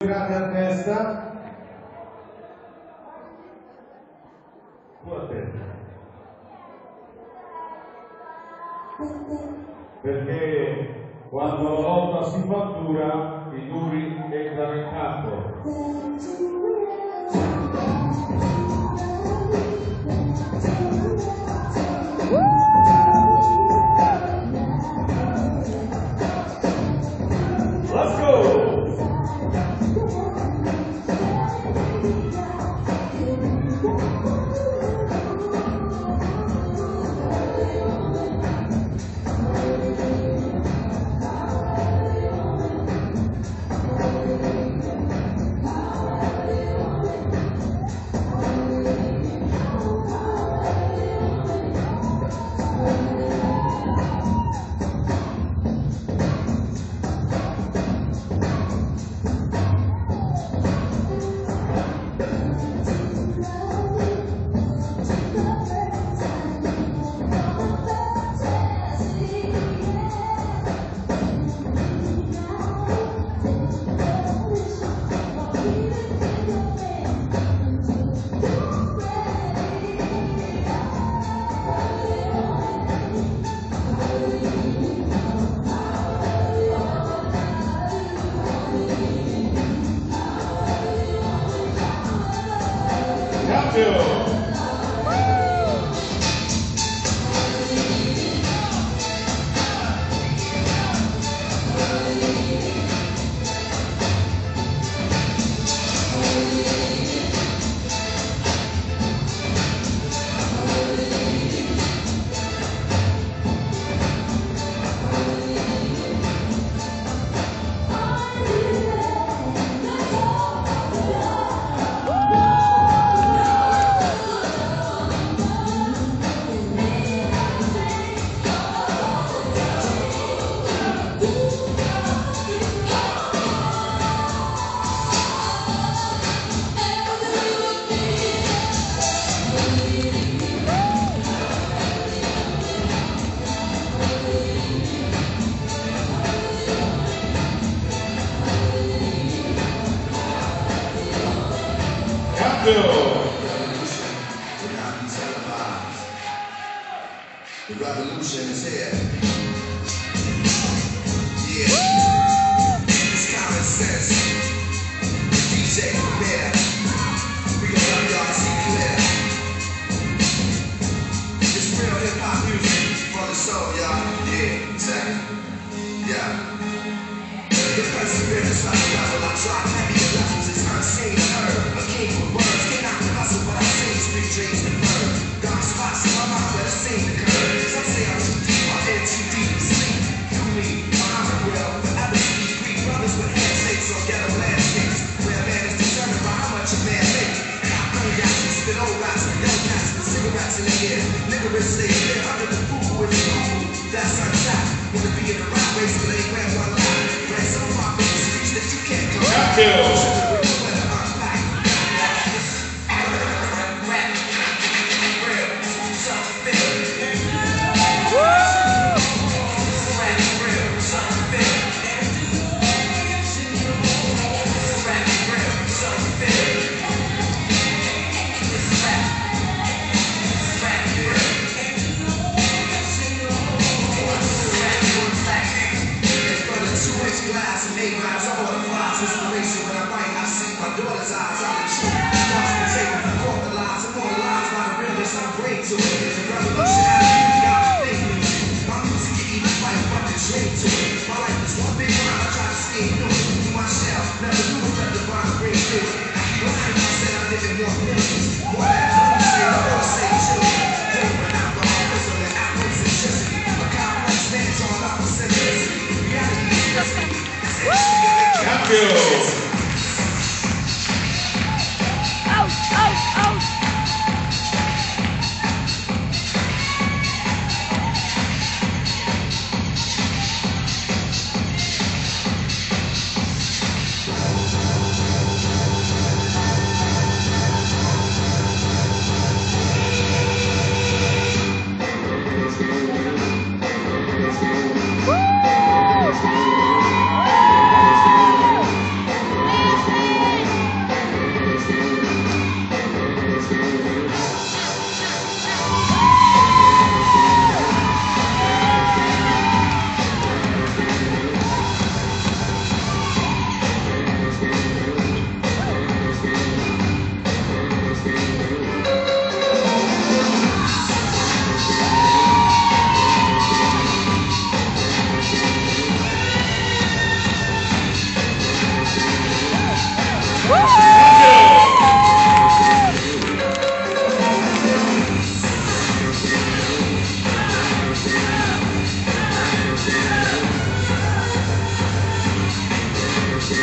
Girate a testa. Perché quando la lotta si fattura i duri entrano in campo. Let's go! The revolution is here. Yeah. It's common sense. DJ Premier. We gon' WRC clear. It's real hip hop music for the soul, y'all. Yeah, exactly. Yeah. The perseverance like a rebel. I try heavy lessons. It's unseen and heard. A king with words cannot hustle, but I see street dreams and bird. Gone spots in my mind where the scene occurred. Some say I'm too deep, I'm in too deep to sleep. You me, Muhammad will forever see Greek brothers with handshakes on ghetto landscapes. Where a man is determined by how much a man makes. Cop cognacs and spit old rats with young cats with cigarettes in their ear. Niggerish they live under the food with the cool. That's untapped. Wanna be in the rap race, but they ran one lap. Ran some of my favorite streets that you can't go back.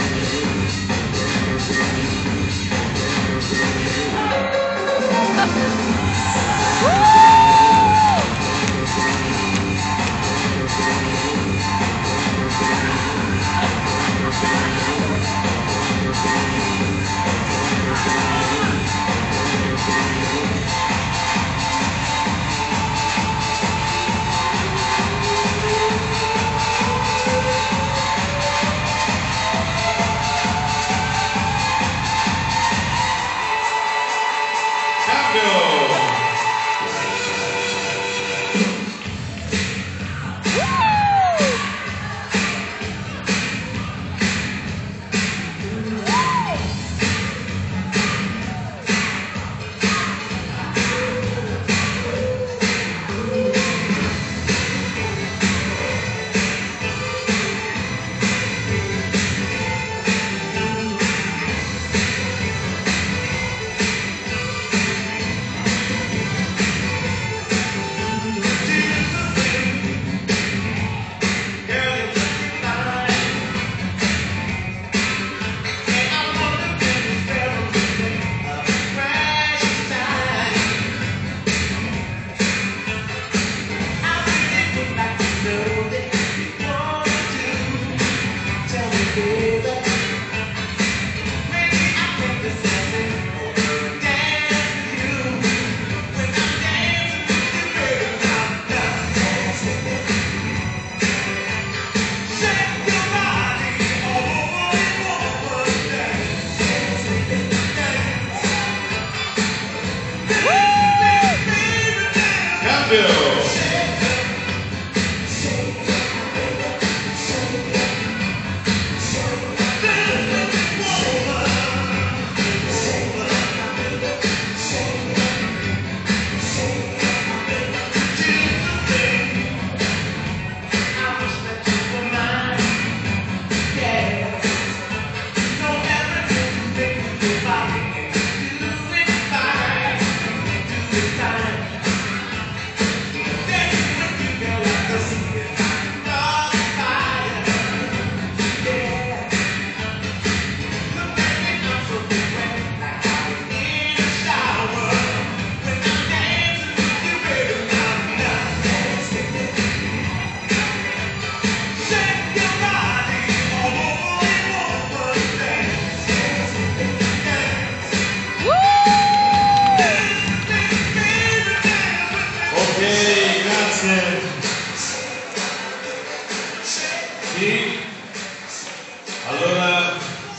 Allora,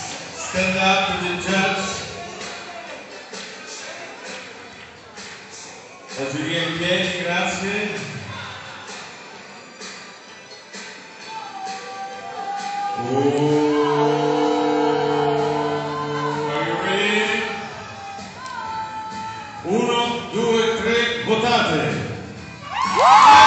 stand up to the judge. La giuria in piedi, grazie. Are you ready? 1, 2, 3, votate!